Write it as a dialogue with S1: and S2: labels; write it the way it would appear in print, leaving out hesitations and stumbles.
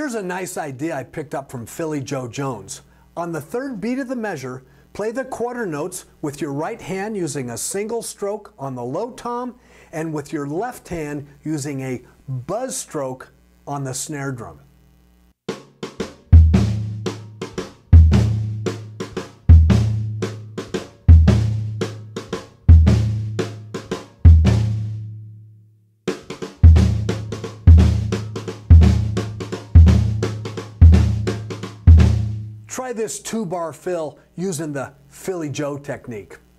S1: Here's a nice idea I picked up from Philly Joe Jones. On the third beat of the measure, play the quarter notes with your right hand using a single stroke on the low tom and with your left hand using a buzz stroke on the snare drum. Try this 2-bar fill using the Philly Joe technique.